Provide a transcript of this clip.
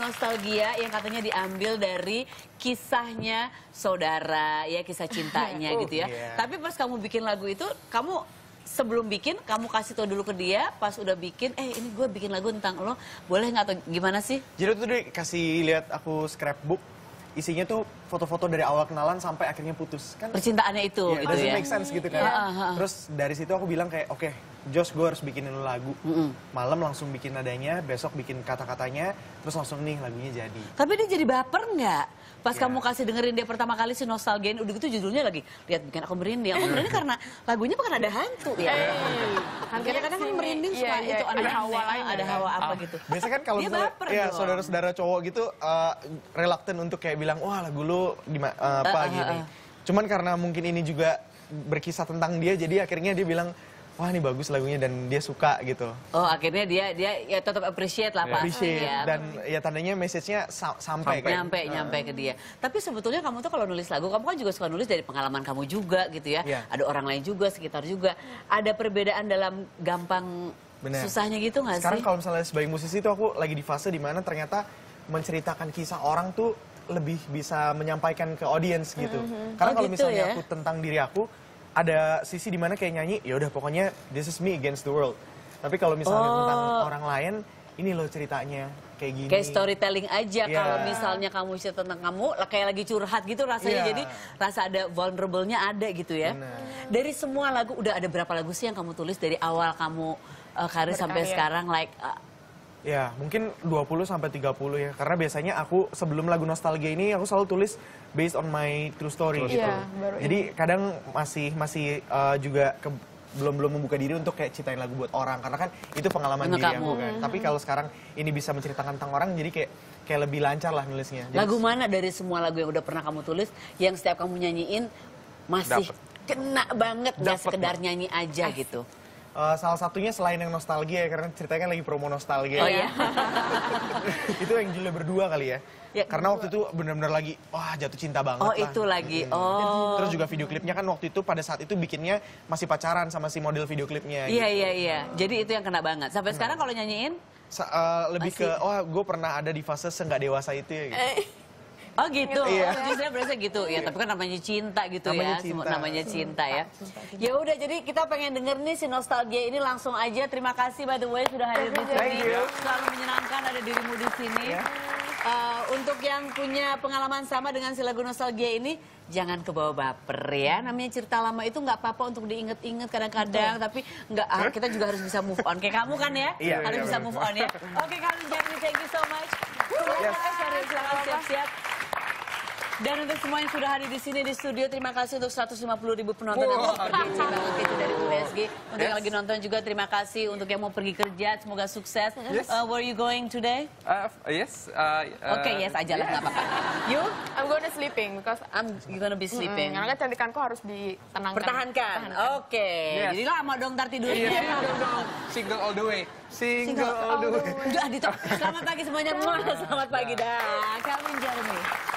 nostalgia yang katanya diambil dari kisahnya saudara, ya kisah cintanya gitu ya. Tapi pas kamu bikin lagu itu, kamu sebelum bikin, kamu kasih tau dulu ke dia, pas udah bikin, ini gue bikin lagu tentang lo, boleh nggak atau gimana sih? Jadi tuh dia kasih lihat aku scrapbook, isinya tuh foto-foto dari awal kenalan sampai akhirnya putus. Kan percintaannya itu gitu doesn't ya. make sense gitu kan. Terus dari situ aku bilang kayak, oke, Josh, gue harus bikinin lagu. Malam langsung bikin nadanya, besok bikin kata-katanya, terus langsung nih lagunya jadi. Tapi dia jadi baper nggak? Pas kamu kasih dengerin dia pertama kali si Nostalgia ini, udah gitu judulnya lagi, lihat bikin aku merinding. Aku merinding karena lagunya bukan ada hantu ya. Kadang-kadang kan merinding suka itu ada hawa lain, ada hawa apa gitu. Biasanya kan kalau misalnya saudara-saudara cowok gitu reluctant untuk kayak bilang, wah lagu lu apa gini. Cuman karena mungkin ini juga berkisah tentang dia, jadi akhirnya dia bilang, wah ini bagus lagunya dan dia suka gitu. Oh akhirnya dia ya tetap appreciate lah Pak. Appreciate dan ya tandanya message-nya sampai kan. Nyampe ke dia. Tapi sebetulnya kamu tuh kalau nulis lagu, kamu kan juga suka nulis dari pengalaman kamu juga gitu ya. Ada orang lain juga, sekitar juga. Ada perbedaan dalam gampang susahnya gitu nggak sih? Sekarang kalau misalnya sebagai musisi itu aku lagi di fase dimana ternyata menceritakan kisah orang tuh lebih bisa menyampaikan ke audiens gitu. Karena kalau misalnya aku tentang diri aku, ada sisi dimana kayak nyanyi, ya udah pokoknya this is me against the world. Tapi kalau misalnya tentang orang lain, ini loh ceritanya kayak gini. Kayak storytelling aja. Kalau misalnya kamu cerita tentang kamu, kayak lagi curhat gitu rasanya. Jadi rasa ada vulnerable-nya ada gitu ya. Dari semua lagu, udah ada berapa lagu sih yang kamu tulis dari awal kamu karir sampai sekarang? Ya, mungkin 20 sampai 30 ya. Karena biasanya aku sebelum lagu Nostalgia ini aku selalu tulis based on my true story gitu. Jadi kadang masih juga belum membuka diri untuk kayak ciptain lagu buat orang karena kan itu pengalaman diri aku kan. Tapi kalau sekarang ini bisa menceritakan tentang orang jadi kayak lebih lancar lah nulisnya. Jadi, lagu mana dari semua lagu yang udah pernah kamu tulis yang setiap kamu nyanyiin masih kena banget, nggak sekedar nyanyi aja gitu? Salah satunya selain yang Nostalgia ya, karena ceritanya kan lagi promo Nostalgia. Oh iya? Itu yang judulnya berdua kali ya. Karena waktu itu benar-benar lagi, wah jatuh cinta banget lah. Oh itu lagi, Terus juga video klipnya kan waktu itu pada saat itu bikinnya masih pacaran sama si model video klipnya. Iya. Jadi itu yang kena banget. Sampai sekarang kalau nyanyiin? Lebih ke, gue pernah ada di fase nggak dewasa itu ya gitu. Oh gitu, justru berasa gitu ya. Tapi kan namanya cinta gitu ya, namanya cinta ya. Ya udah, jadi kita pengen denger nih si Nostalgia ini langsung aja. Terima kasih by the way sudah hadir di sini. Selalu menyenangkan ada dirimu di sini. Untuk yang punya pengalaman sama dengan si lagu Nostalgia ini, jangan kebawa baper ya. Namanya cerita lama itu nggak apa-apa untuk diinget-inget kadang-kadang, tapi nggak, kita juga harus bisa move on. Kayak kamu kan ya, harus bisa move on ya. Oke, kalian Jeremy, thank you so much. Silahkan siap-siap. Dan untuk semua yang sudah hadir di sini di studio, terima kasih untuk 150.000 penonton yang mau pergi banget itu dari USG. Untuk yang lagi nonton juga terima kasih. Untuk yang mau pergi kerja, semoga sukses. Where are you going today? Yes. Oke, yes aja lah, nggak apa-apa. You? I'm gonna sleeping because you're gonna be sleeping. Karena kan cantikanku harus ditenangkan. Pertahankan. Oke. Jadi lama dong ntar tidurnya. Single all the way. Single all the way. Udah, Dito. Selamat pagi semuanya. Selamat pagi dah. Calvin Jeremy.